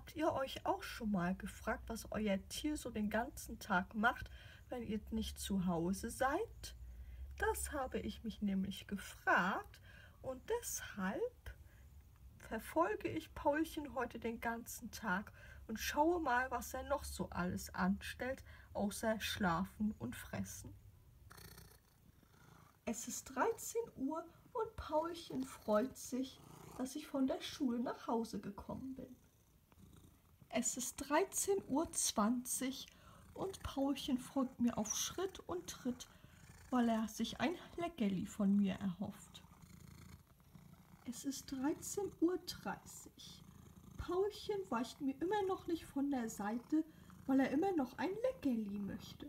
Habt ihr euch auch schon mal gefragt, was euer Tier so den ganzen Tag macht, wenn ihr nicht zu Hause seid? Das habe ich mich nämlich gefragt und deshalb verfolge ich Paulchen heute den ganzen Tag und schaue mal, was er noch so alles anstellt, außer schlafen und fressen. Es ist 13 Uhr und Paulchen freut sich, dass ich von der Schule nach Hause gekommen bin. Es ist 13:20 Uhr und Paulchen folgt mir auf Schritt und Tritt, weil er sich ein Leckerli von mir erhofft. Es ist 13:30 Uhr. Paulchen weicht mir immer noch nicht von der Seite, weil er immer noch ein Leckerli möchte.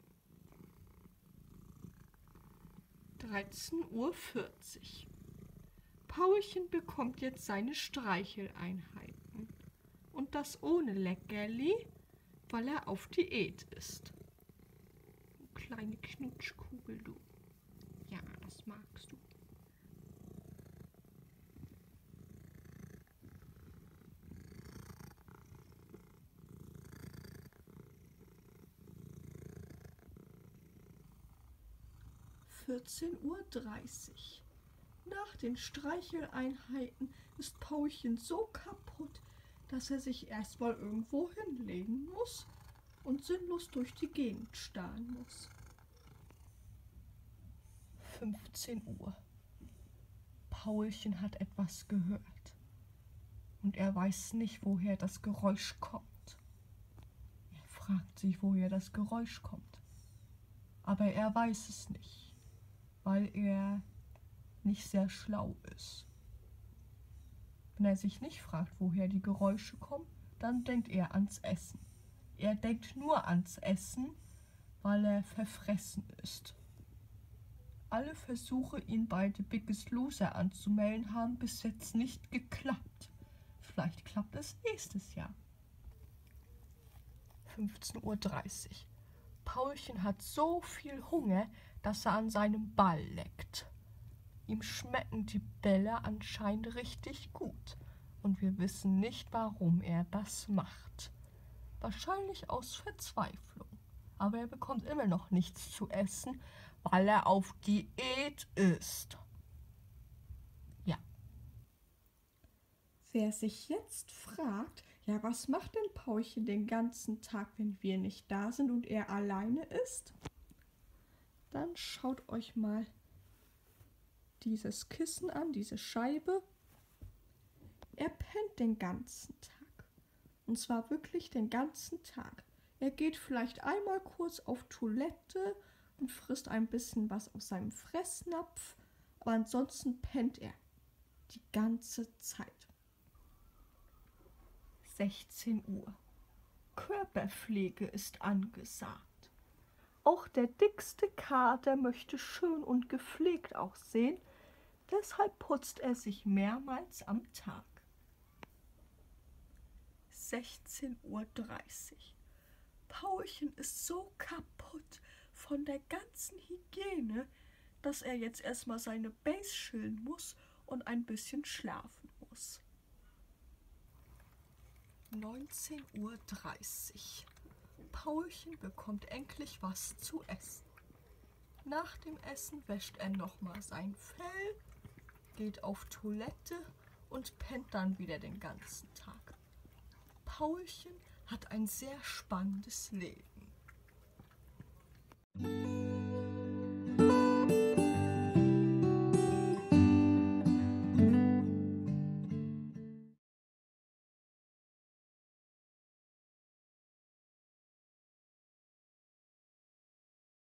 13:40 Uhr. Paulchen bekommt jetzt seine Streicheleinheiten. Und das ohne Leckerli, weil er auf Diät ist. Du kleine Knutschkugel, du. Ja, das magst du. (14:30 Uhr). Nach den Streicheleinheiten ist Paulchen so kaputt, dass er sich erstmal irgendwo hinlegen muss und sinnlos durch die Gegend starren muss. 15 Uhr. Paulchen hat etwas gehört und er weiß nicht, woher das Geräusch kommt. Er fragt sich, woher das Geräusch kommt, aber er weiß es nicht, weil er nicht sehr schlau ist. Wenn er sich nicht fragt, woher die Geräusche kommen, dann denkt er ans Essen. Er denkt nur ans Essen, weil er verfressen ist. Alle Versuche, ihn bei The Biggest Loser anzumelden, haben bis jetzt nicht geklappt. Vielleicht klappt es nächstes Jahr. 15:30 Uhr. Paulchen hat so viel Hunger, dass er an seinem Ball leckt. Ihm schmecken die Bälle anscheinend richtig gut und wir wissen nicht, warum er das macht. Wahrscheinlich aus Verzweiflung, aber er bekommt immer noch nichts zu essen, weil er auf Diät ist. Ja. Wer sich jetzt fragt, ja, was macht denn Paulchen den ganzen Tag, wenn wir nicht da sind und er alleine ist? Dann schaut euch mal dieses Kissen an, diese Scheibe. Er pennt den ganzen Tag. Und zwar wirklich den ganzen Tag. Er geht vielleicht einmal kurz auf Toilette und frisst ein bisschen was aus seinem Fressnapf, aber ansonsten pennt er die ganze Zeit. 16 Uhr. Körperpflege ist angesagt. Auch der dickste Kater möchte schön und gepflegt aussehen, deshalb putzt er sich mehrmals am Tag. 16:30 Uhr. Paulchen ist so kaputt von der ganzen Hygiene, dass er jetzt erstmal seine Base chillen muss und ein bisschen schlafen muss. 19:30 Uhr. Paulchen bekommt endlich was zu essen. Nach dem Essen wäscht er nochmal sein Fell, geht auf Toilette und pennt dann wieder den ganzen Tag. Paulchen hat ein sehr spannendes Leben.